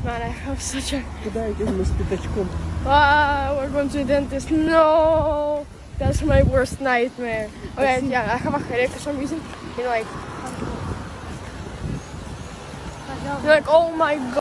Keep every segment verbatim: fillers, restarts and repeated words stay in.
Man, I have such a... Куда идем мы с пятачком? Ah, we're going to the dentist. No! That's my worst nightmare. Okay, yeah, I have a headache for some reason. You know, like... You're like, oh my god.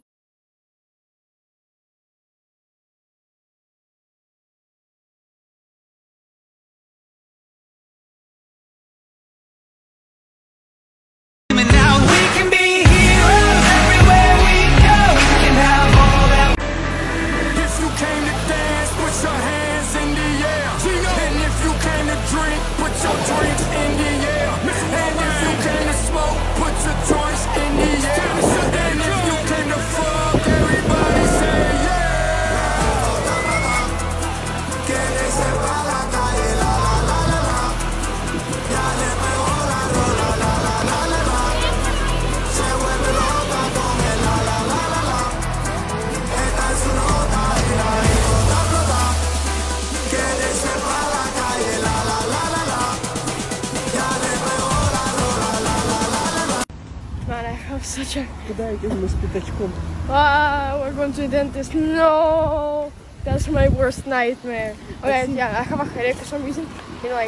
Man, I have such a... Куда идем мы с пятачком? Ah, we're going to the dentist. No! That's my worst nightmare. Okay, yeah, I have a headache for some reason. You know, like...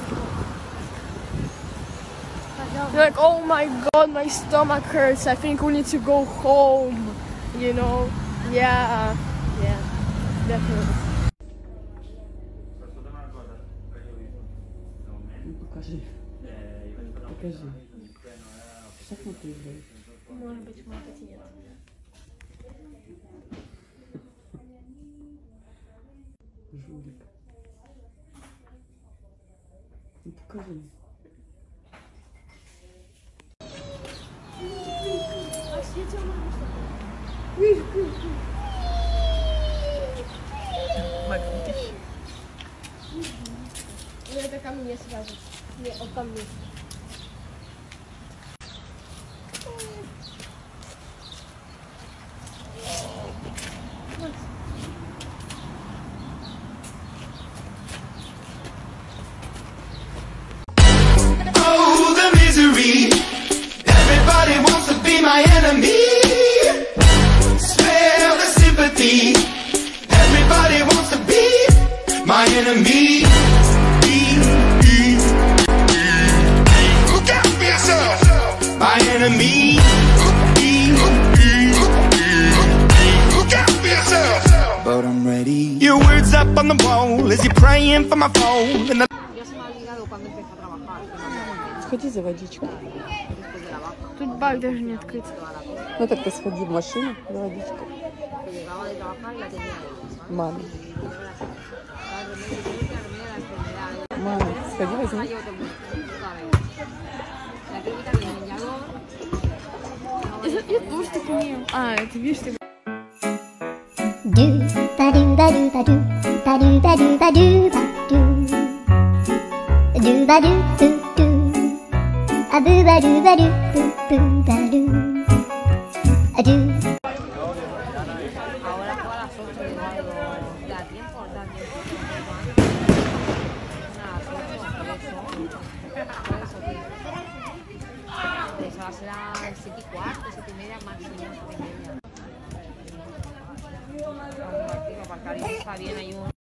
You're like, oh my god, my stomach hurts. I think we need to go home. You know? Yeah. Yeah. Definitely. Покажи. Покажи. Что смотришь, да? Может быть, может быть, нет. Жулик. Ну покажи. А светил мама что-то? Видишь, Магнитищ. ну это ко мне сразу. Не, он ко мне. Oh, the misery. Everybody wants to be my enemy. Spare the sympathy. Everybody wants to be my enemy. Look out for yourself. My enemy. Look out for yourself. But I'm ready. Your words up on the wall as you're praying for my phone. And the Сходи за водичкой. Тут бак даже не открыт. Ну так ты сходи в машину за водичкой. Мама. Мама, сходи возьми. Я тоже так умею. А, это видишь, ты... Do ba do ba do ba do ba do ba do ba do ba do do ba do do do a boo ba do ba do boo boo ba do a do. Ahora fue a las ocho de algo. ¿Da tiempo? ¿Da tiempo? Nada, por eso. Por eso, tío. Eso va a ser a las siete y cuarto, siete y media máximo, siete y media. Vamos a partir, para está bien, hay un...